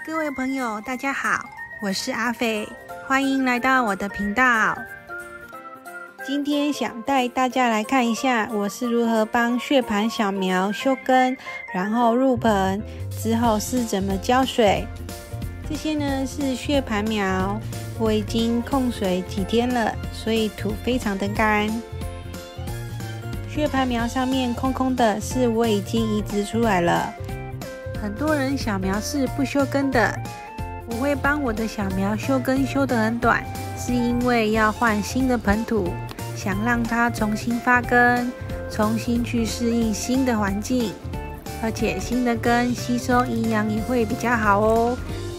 各位朋友，大家好，我是阿斐，欢迎来到我的频道。今天想带大家来看一下，我是如何帮血盘小苗修根，然后入盆之后是怎么浇水。这些呢是血盘苗，我已经控水几天了，所以土非常的干。血盘苗上面空空的，是我已经移植出来了。很多人小苗是不修根的，我会帮我的小苗修根修得很短，是因为要换新的盆土，想让它重新发根，重新去适应新的环境，而且新的根吸收营养也会比较好哦。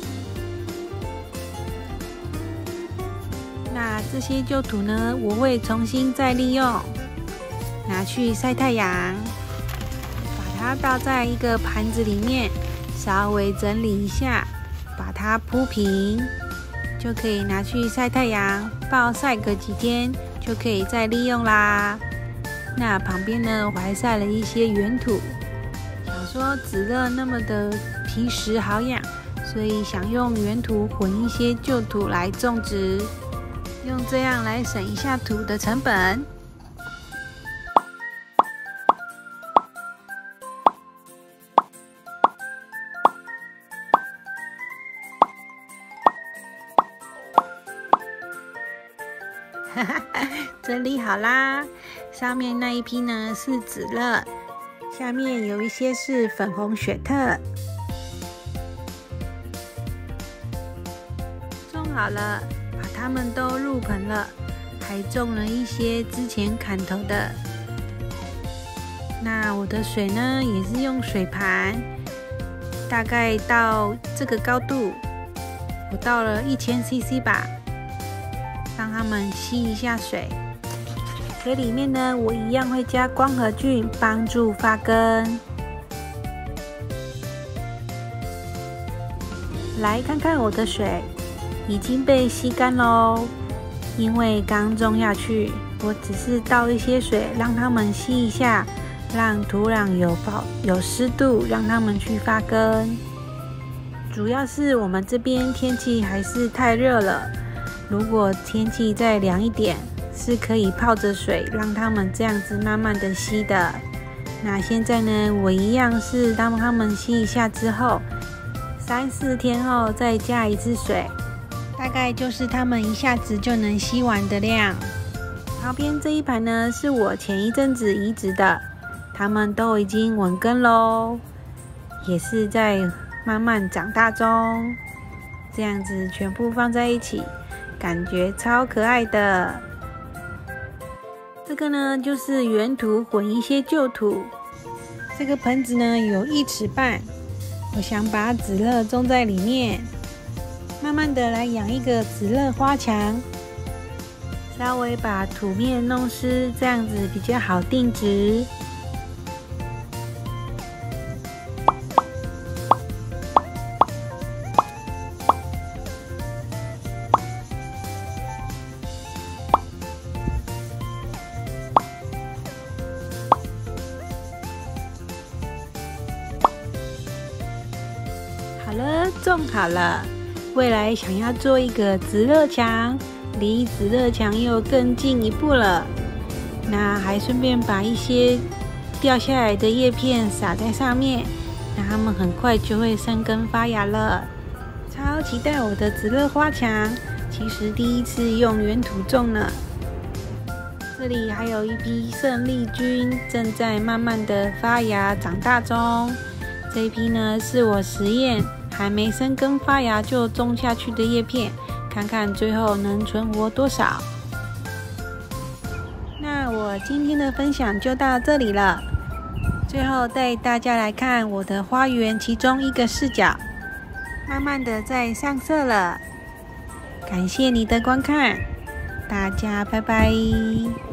那这些旧土呢，我会重新再利用，拿去晒太阳，把它倒在一个盘子里面，稍微整理一下，把它铺平，就可以拿去晒太阳，暴晒个几天就可以再利用啦。那旁边呢，我还晒了一些原土，想说紫乐那么的皮实好养，所以想用原土混一些旧土来种植，用这样来省一下土的成本。整理好啦，上面那一批呢是紫乐，下面有一些是粉红雪特。种好了，把它们都入盆了，还种了一些之前砍头的。那我的水呢，也是用水盘，大概到这个高度，我倒了1000cc 吧，让它们吸一下水。水里面呢，我一样会加光合菌，帮助发根。来看看我的水已经被吸干咯，因为刚种下去，我只是倒一些水，让它们吸一下，让土壤有湿度，让它们去发根。主要是我们这边天气还是太热了，如果天气再凉一点，是可以泡着水，让它们这样子慢慢的吸的。那现在呢，我一样是让它们吸一下之后，3-4天后再加一次水，大概就是它们一下子就能吸完的量。旁边这一盘呢，是我前一阵子移植的，它们都已经稳根咯，也是在慢慢长大中。这样子全部放在一起，感觉超可爱的。这个呢，就是原土混一些旧土。这个盆子呢，有1尺半，我想把紫乐种在里面，慢慢的来养一个紫乐花墙，稍微把土面弄湿，这样子比较好定植。好了，种好了。未来想要做一个紫乐墙，离紫乐墙又更进一步了。那还顺便把一些掉下来的叶片撒在上面，那它们很快就会生根发芽了。超期待我的紫乐花墙，其实第一次用原土种呢。这里还有一批胜利菌，正在慢慢的发芽长大中。这一批呢，是我实验还没生根发芽就种下去的叶片，看看最后能存活多少。那我今天的分享就到这里了，最后带大家来看我的花园其中一个视角，慢慢的在上色了。感谢你的观看，大家拜拜。